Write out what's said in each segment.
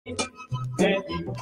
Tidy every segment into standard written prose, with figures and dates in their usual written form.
de ti.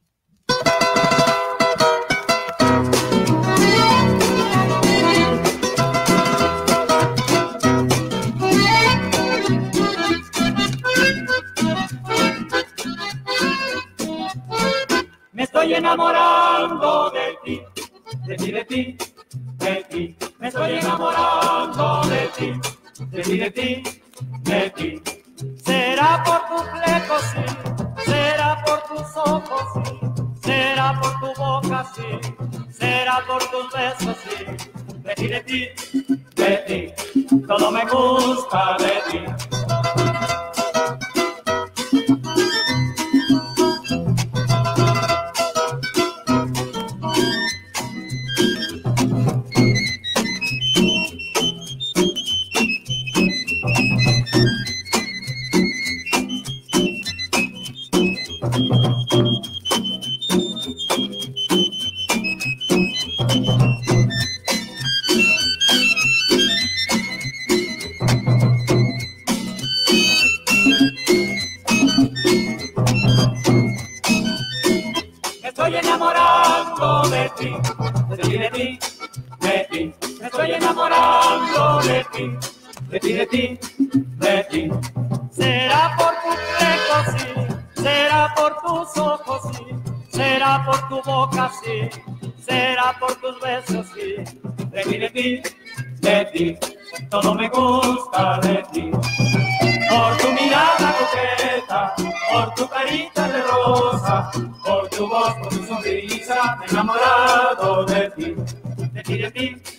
Me estoy enamorando de ti, de ti, de ti, de ti. Me estoy enamorando de ti, de ti, de ti, de ti. Será por tu fleco, sí, será por tus ojos, sí, será por tu boca, sí, será por tus besos, sí. De ti, de ti, de ti, todo me gusta de ti. Me estoy enamorando de ti, de ti, de ti, de ti. Me estoy enamorando de ti, de ti, de ti, de ti. Será por tu fleco, sí, será por tus ojos, sí, será por tu boca, sí, será por tus besos, sí. De ti, de ti, de ti, todo me gusta de ti. Por tu mirada coqueta, por tu carita de rosa, por tu voz, por tu sonrisa, me he enamorado de ti, de ti, de ti.